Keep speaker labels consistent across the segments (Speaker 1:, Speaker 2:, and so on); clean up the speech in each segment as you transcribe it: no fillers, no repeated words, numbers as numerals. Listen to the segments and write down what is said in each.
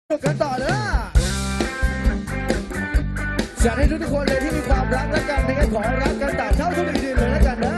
Speaker 1: กันต่อเลยอยากให้ทุกคนเลยที่มีความรักและกันในการขอรักกันต่างเท่าทุกทีเลยแล้วกันนะ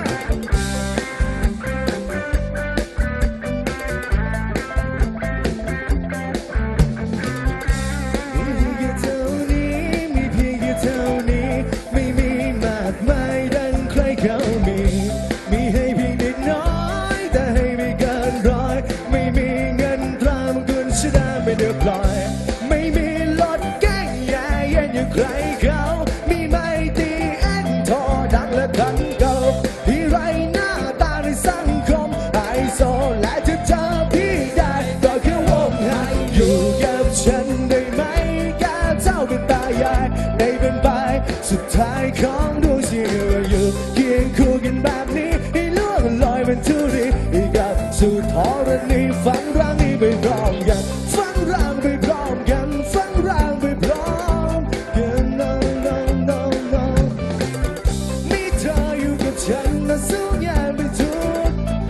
Speaker 1: มีเพียงเท่านี้มีเพียงเท่านี้ไม่มีมากมายดังใครเขามีให้เพียงเล็กน้อยแต่ให้ไม่เกินร้อยไม่มีเงินตราบคุณชนะไม่เดือดร้อนไม่มีรถแก้งแย่เย็นอย่างใครเขามีไม่ตีเอ็นทอดังและทันเก่าที่ไรหน้าตาในสังคมไฮโซและจะเจอพี่ได้ก็แค่วงไฮอยู่กับฉันได้ไหมแกเจ้าเป็นตายายในเป็นไปสุดท้ายของดวงชีวิตอยู่เคียงคู่กันแบบนี้ให้ล่วงลอยเป็นทุรีกับสุดทรณีฝันรังนี้ไปพร้อมกันฝันรังไปพร้อมกันฝันรังไปพร้อมกันno no no no มีเธออยู่กับฉันนะสู้งานไปทุก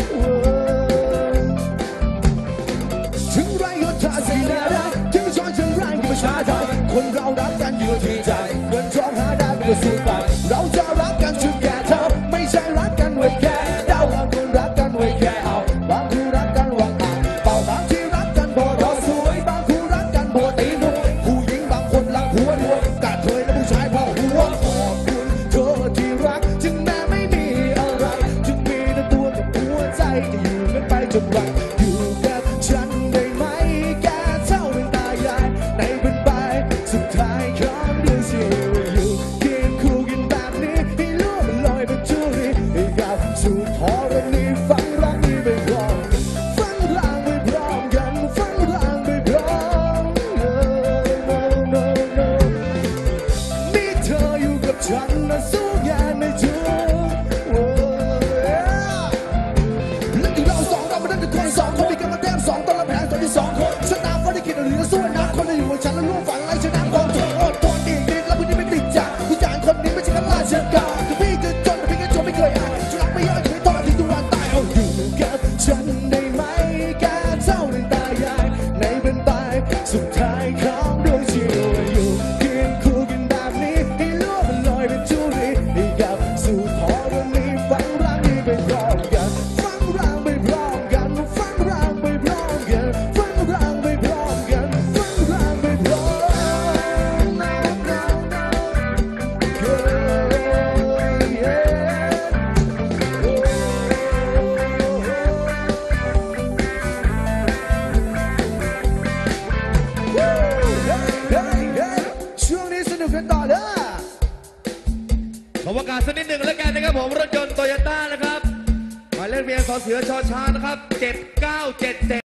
Speaker 1: ถึงไรก็ท่าสีน่ารักถึงช้อนถึงแรงก็ไม่ช้าทางคนเรารักกันอยู่ที่ใจเงินทองหาได้ไม่ก็สู้ไปเราจะรักกันจนแก่เท่าไม่ใช่รักกันไว้แค่ดาวบางคนรักกันไว้แค่เอาบางคู่รักกันหวังอ่านเป่าบางที่รักกันพอรอสวยบางคู่รักกันพอตีนุ่มผู้หญิงบางคนรักหัวดวงกาดเคยและผู้ชายพอหัวขอบคุณเธอที่รักถึงแม้ไม่มีอะไรจึงมีแต่ตัวกับหัวใจจะอยู่กันไปจนวันอยู่กับฉันได้ไหมแกเท่าเป็นตายายในเป็นไปสุดท้ายของเดือนชีวิตอยู่เคียงคู่กันแบบนี้ให้ล่วงลอยเป็นทุรีให้กับสุดทรณีฝันรักนี้ไปพร้อมฝันรังไปพร้อมกันฝันรังไปพร้อม no no no มีเธออยู่กับฉันนะสู้งานในทุกและที่เราสองเราไม่ได้เป็นคนสองคนมีกันมาแต้มสองตอนละแพ้ตอนที่สองคนชนะก็ได้คิดอะไรจะสู้นะคนที่อยู่กับฉันแล้วร่วมฝันอะไรชนะความทนอดทนอีกนิดแล้วคนนี้ไม่ติดใจผู้ชายคนนี้ไม่ใช่กันราชการถึงพี่จะจนแต่พี่ก็จนไม่เคยอ่านจะรักไม่ยอมเคยทอดที่ตัววันตายเอาอยู่กับฉันได้ไหมแกเท่าเป็นตายายในเป็นตายสุดท้ายของดวงชีวิตอยู่เคียงคู่กันแบบนี้ให้ล่วงลอยเป็นทุรีให้กับสู่ทรณีฝันรักนี้ไปพร้อมกันฝันรังไปพร้อมกันฝันรังไปพร้อมกันฝันรังไปพร้อมกันฝันรังไปพร้อมช่วงนี้สนุกกันต่อเลยขอประกาศสักนิดหนึ่งแล้วกันนะครับผมรถยนต์โตโยต้านะครับหมายเลขทะเบียนสเสือชชนะครับ7977